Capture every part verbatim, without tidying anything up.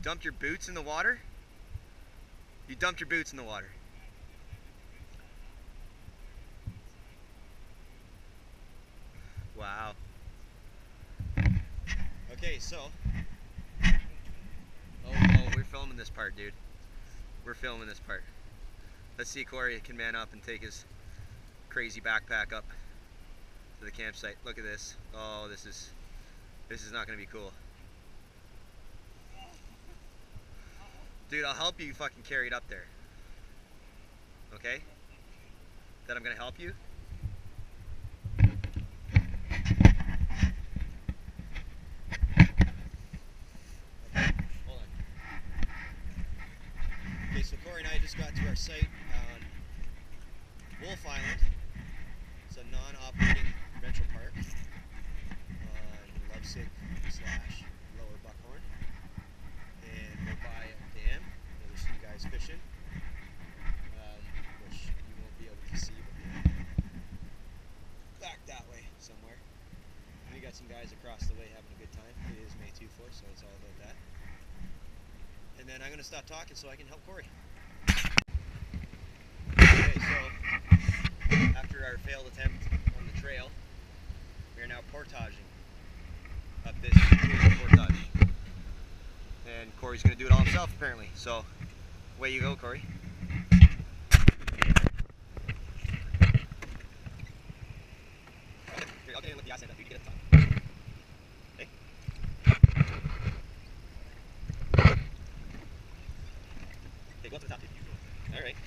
dumped your boots in the water? You dumped your boots in the water. Wow. Okay, so. Oh, oh, we're filming this part, dude. We're filming this part. Let's see Corey can man up and take his crazy backpack up to the campsite. Look at this. Oh, this is this is not gonna be cool. Dude, I'll help you fucking carry it up there. Okay? That I'm gonna help you? Okay, hold on. Okay, so Corey and I just got to our site on Wolf Island. It's a non-operating rental park on Lovesick slash Lower Buckhorn. And we're by a dam. There's some guys fishing, um, which you won't be able to see, but back that way somewhere. And we got some guys across the way having a good time. It is May two fourth, so it's all about that. And then I'm going to stop talking so I can help Corey. Okay, so after our failed attempt on the trail, we are now portaging up this portage. And Corey's going to do it all himself, apparently. So, away you go, Corey. Here, I'll get in with the ice end up. You get it done. Okay? Okay, go up to the top, dude. All right.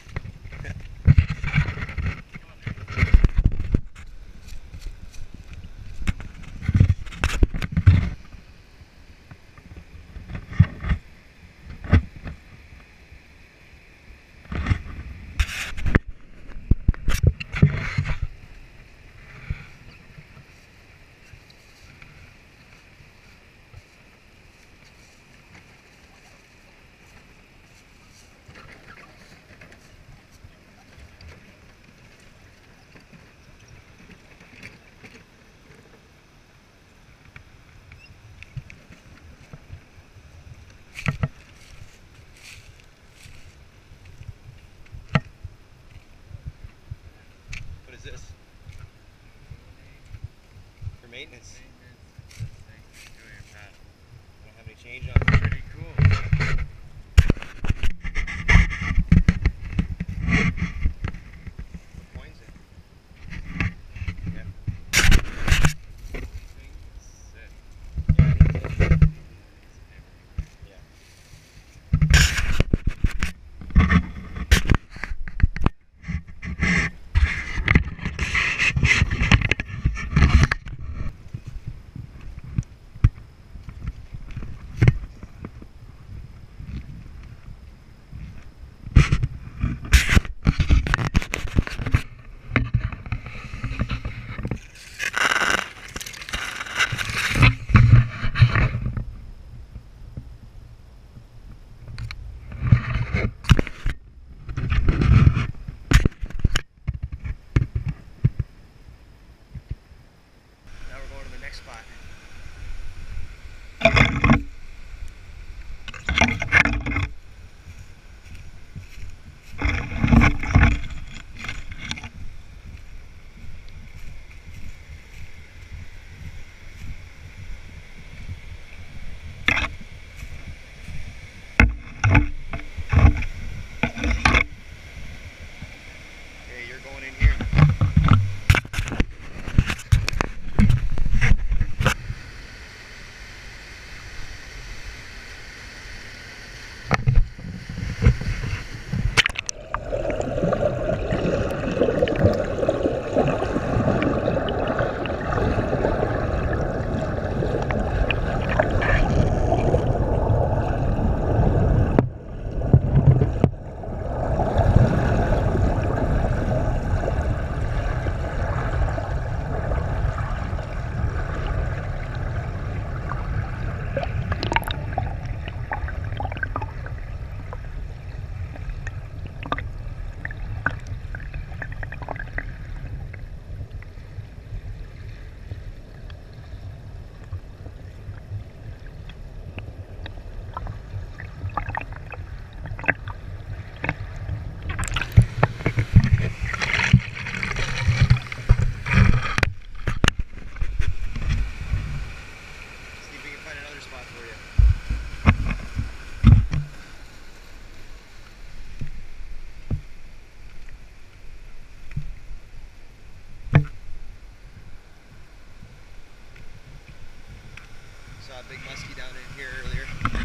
musky down in here earlier.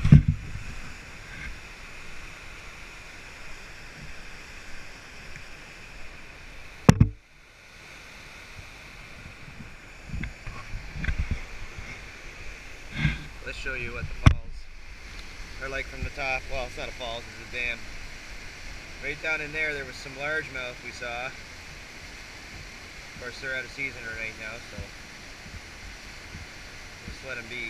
Let's show you what the falls are like from the top. Well, it's not a falls, it's a dam. Right down in there, there was some largemouth we saw. Of course, they're out of season right now, so just let them be.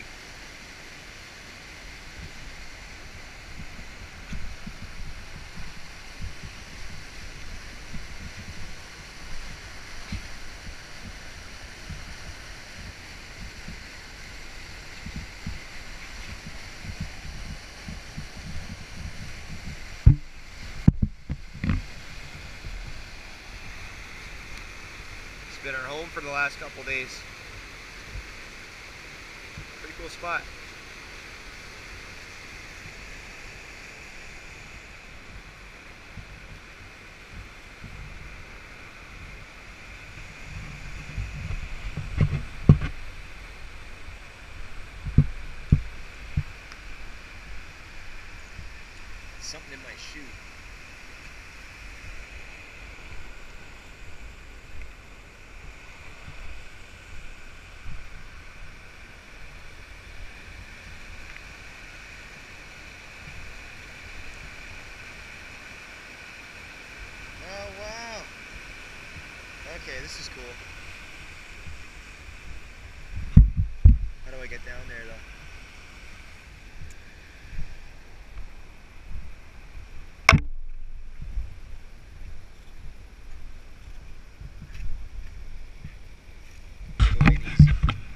Been our home for the last couple days. Pretty cool spot. Something in my shoe. Okay, this is cool. How do I get down there though? Go away easy.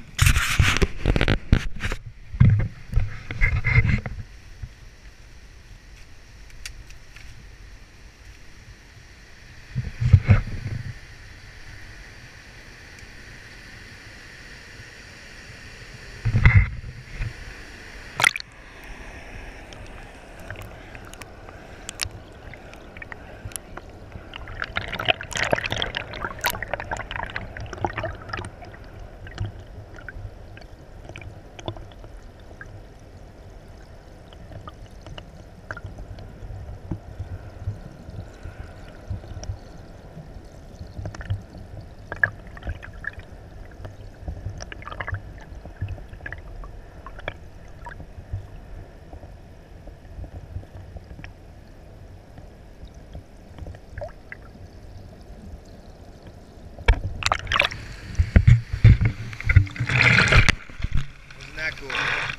Cool.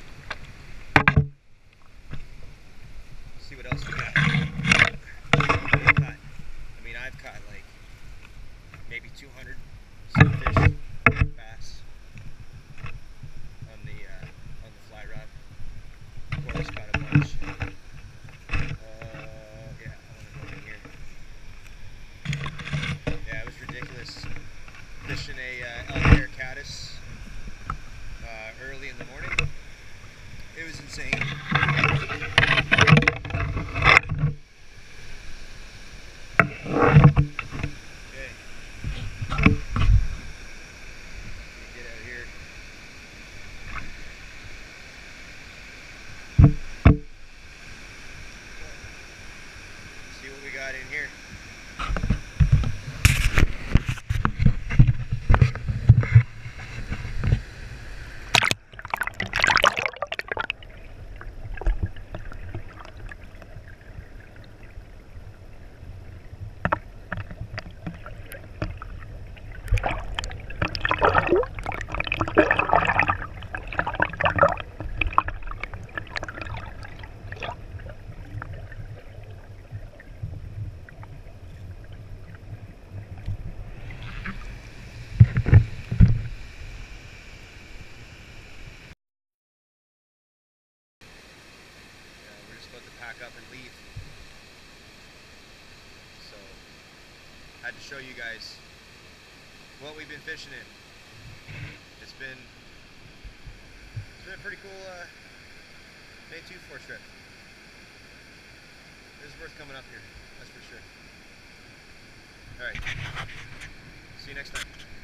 Let's see what else we got. Caught, I mean, I've caught like maybe two hundred sunfish, bass on the uh, on the fly rod. Of course, caught a bunch. Uh, yeah, I want to go in here. Yeah, it was ridiculous. Fishing a uh, elk hair caddis. Uh, early in the morning. It was insane. Okay. Get out of here. See what we got in here. Pack up and leave. So I had to show you guys what we've been fishing in. It's been it's been a pretty cool uh, May two four trip. It was worth coming up here, that's for sure. Alright, see you next time.